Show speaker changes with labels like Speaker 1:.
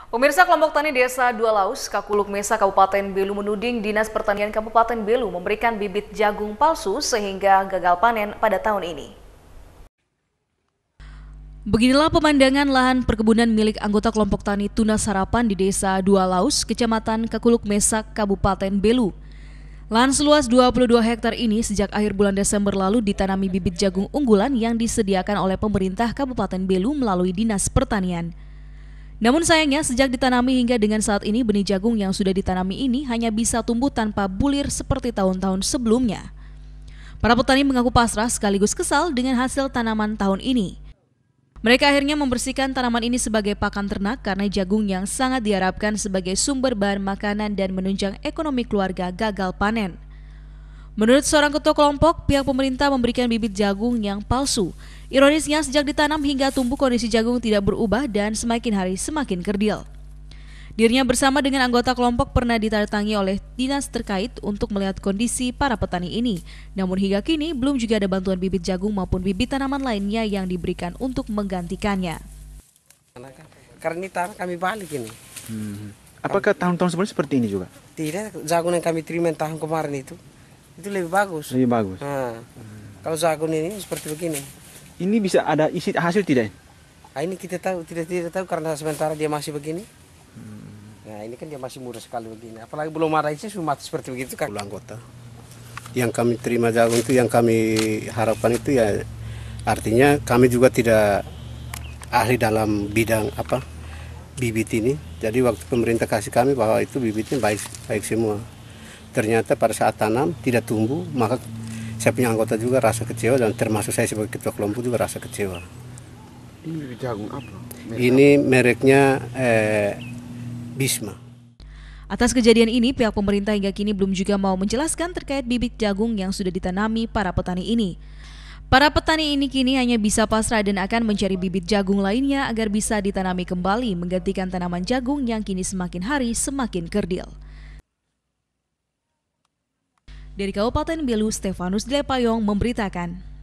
Speaker 1: Pemirsa, kelompok tani Desa Dua Laus, Kakuluk Mesa, Kabupaten Belu menuding Dinas Pertanian Kabupaten Belu memberikan bibit jagung palsu sehingga gagal panen pada tahun ini. Beginilah pemandangan lahan perkebunan milik anggota kelompok tani Tunas Harapan di Desa Dua Laus, Kecamatan Kakuluk Mesa, Kabupaten Belu. Lahan seluas 22 hektar ini sejak akhir bulan Desember lalu ditanami bibit jagung unggulan yang disediakan oleh pemerintah Kabupaten Belu melalui Dinas Pertanian. Namun sayangnya sejak ditanami hingga dengan saat ini benih jagung yang sudah ditanami ini hanya bisa tumbuh tanpa bulir seperti tahun-tahun sebelumnya. Para petani mengaku pasrah sekaligus kesal dengan hasil tanaman tahun ini. Mereka akhirnya membersihkan tanaman ini sebagai pakan ternak karena jagung yang sangat diharapkan sebagai sumber bahan makanan dan menunjang ekonomi keluarga gagal panen. Menurut seorang ketua kelompok, pihak pemerintah memberikan bibit jagung yang palsu. Ironisnya, sejak ditanam hingga tumbuh kondisi jagung tidak berubah dan semakin hari semakin kerdil. Dirinya bersama dengan anggota kelompok pernah didatangi oleh dinas terkait untuk melihat kondisi para petani ini. Namun hingga kini belum juga ada bantuan bibit jagung maupun bibit tanaman lainnya yang diberikan untuk menggantikannya.
Speaker 2: Karena ini tanah kami balik ini.
Speaker 3: Apakah tahun-tahun sebelumnya seperti ini juga?
Speaker 2: Tidak, jagung yang kami terima tahun kemarin itu lebih bagus.
Speaker 3: Lebih bagus.
Speaker 2: Nah, kalau jagung ini seperti begini.
Speaker 3: Ini bisa ada isi hasil tidak?
Speaker 2: Nah, ini kita tahu, tidak tahu karena sementara dia masih begini. Nah, ini kan dia masih muda sekali begini. Apalagi belum ada isi sudah mati seperti begitu kan.
Speaker 4: Anggota yang kami terima jagung itu, yang kami harapkan itu ya artinya kami juga tidak ahli dalam bidang bibit ini. Jadi waktu pemerintah kasih kami bahwa itu bibitnya baik semua. Ternyata pada saat tanam tidak tumbuh, maka saya punya anggota juga rasa kecewa dan termasuk saya sebagai ketua kelompok juga rasa kecewa.
Speaker 3: Ini bibit jagung apa?
Speaker 4: Ini mereknya Bisma.
Speaker 1: Atas kejadian ini, pihak pemerintah hingga kini belum juga mau menjelaskan terkait bibit jagung yang sudah ditanami para petani ini. Para petani ini kini hanya bisa pasrah dan akan mencari bibit jagung lainnya agar bisa ditanami kembali menggantikan tanaman jagung yang kini semakin hari semakin kerdil. Dari Kabupaten Belu, Stefanus Dilepayong memberitakan.